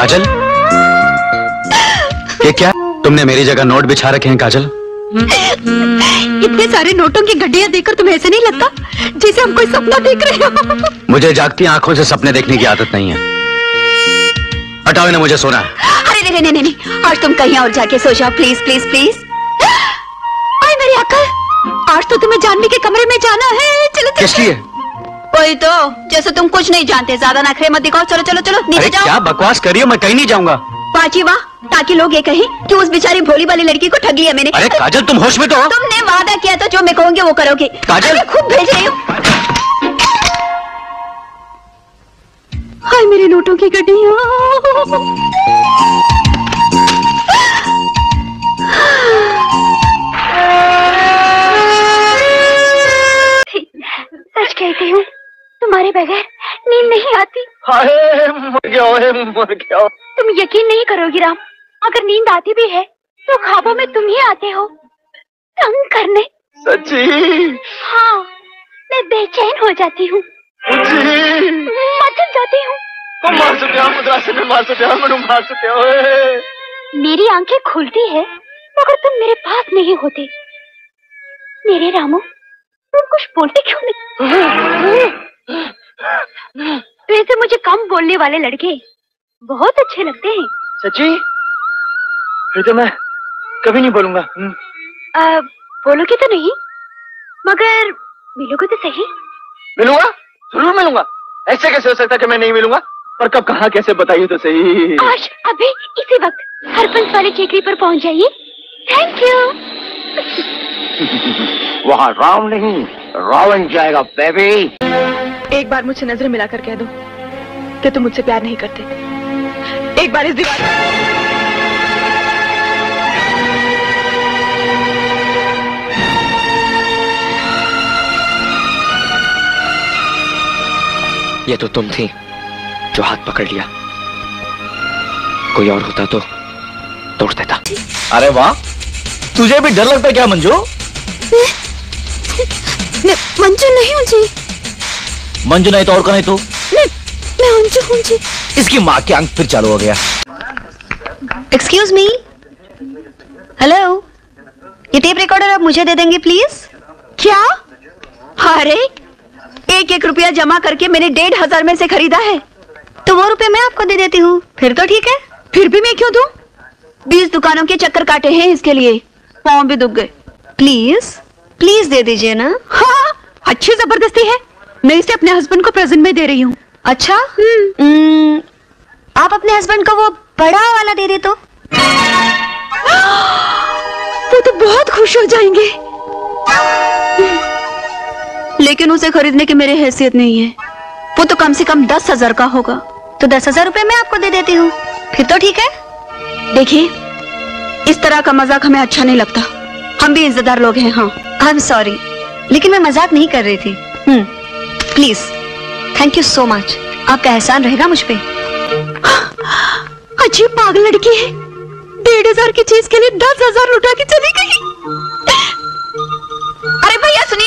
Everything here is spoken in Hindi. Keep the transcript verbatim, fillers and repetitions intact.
काजल, ये क्या? तुमने मेरी जगह नोट बिछा रखे हैं काजल? इतने सारे नोटों की गड्डियां देखकर तुम्हें ऐसे नहीं लगता जैसे हम कोई सपना देख रहे हो? मुझे जागती आंखों से सपने देखने की आदत नहीं है। हटाओ इन्हें, मुझे सोना है। अरे नहीं नहीं नहीं नहीं, आज तुम कहीं और जाके सो जाओ प्लीज प्लीज प्लीज। आए मेरी अक्ल, आज तो तुम्हें जानवी के कमरे में जाना है। चलो चलो। किस लिए? वही तो, जैसे तुम कुछ नहीं जानते, ज्यादा नखरे मत दिखाओ। चलो चलो चलो नीचे जाओ। क्या बकवास कर रही हो? मैं कहीं नहीं जाऊंगा। पाची वाह, ताकि लोग ये कहें कि उस बेचारी भोली वाली लड़की को ठग लिया मैंने। अरे काजल, तुम होश में तो हो? तुमने वादा किया था जो मैं कहूंगी वो करोगे। काजल, खूब भेज रही हूँ। हाय मेरे नोटों की गड्डियां। सच कहती हूँ, तुम्हारे बगैर नींद नहीं आती। हाय मर गया, मर गया। तुम यकीन नहीं करोगी राम, अगर नींद आती भी है तो ख्वाबों में तुम ही आते हो तंग करने। सच्ची? हाँ, मैं बेचैन हो जाती हूँ, मचल जाती हूँ। तो मार सकते हो मद्रासी में, मार सकते हो, मैं मार सकते हो। मेरी आंखें खुलती है मगर तुम मेरे पास नहीं होते। मेरे रामू, तुम कुछ बोलते क्यों नहीं? वैसे मुझे कम बोलने वाले लड़के बहुत अच्छे लगते हैं। सच्ची? फिर तो मैं कभी नहीं बोलूंगा। आ, बोलोगे तो नहीं, मगर मिलोगे तो सही। मिलूंगा, जरूर मिलूंगा। ऐसे कैसे हो सकता है कि मैं नहीं मिलूंगा? पर कब, कहाँ, कैसे बताइए तो सही। आज अभी इसी वक्त हरपंच वाली चेकरी पर पहुंच जाइए। Thank you. वहाँ राम नहीं, रावण जाएगा बेबी। एक बार मुझसे नजर मिलाकर कह दो कि तुम मुझसे प्यार नहीं करते। एक बार इस दीवार ये तो तुम थी जो हाथ पकड़ लिया। कोई और होता तो तोड़ देता। अरे वाह, तुझे भी डर लगता है क्या मंजू? मैं मंजू नहीं हूँ जी। मंजू नहीं तो और कौन है तू? मैं मैं अंजू हूँ जी। इसकी माँ की आंख फिर चालू हो गया। एक्सक्यूज मी, हेलो, ये टेप रिकॉर्डर आप मुझे दे देंगे प्लीज? क्या? अरे एक एक रुपया जमा करके मैंने डेढ़ हजार में से खरीदा है, तो वो रुपए मैं आपको दे देती हूँ। फिर तो ठीक है। फिर भी मैं क्यों दूं? बीस दुकानों के चक्कर काटे हैं इसके लिए, पाँव भी दुख गए। प्लीज प्लीज दे दीजिए ना। हाँ, अच्छी जबरदस्ती है। मैं इसे अपने हस्बैंड को प्रेजेंट में दे रही हूँ। अच्छा, हम्म, आप अपने हस्बैंड को वो बड़ा वाला दे दे तो वो तो बहुत खुश हो जाएंगे। लेकिन उसे खरीदने की मेरी हैसियत नहीं है। वो तो कम से कम दस हजार का होगा, तो दस हजार रुपए मैं आपको दे देती हूँ। फिर तो ठीक है। देखिए, इस तरह का मजाक हमें अच्छा नहीं लगता। हम भी इज्जतदार लोग हैं। हाँ, आई एम सॉरी, लेकिन मैं मजाक नहीं कर रही थी। Hmm, please, thank you so much. आपका एहसान रहेगा मुझ पे। अच्छी पागल लड़की है, डेढ़ हजार की चीज के लिए दस हजार लुटा के चली गई। अरे भैया सुनिए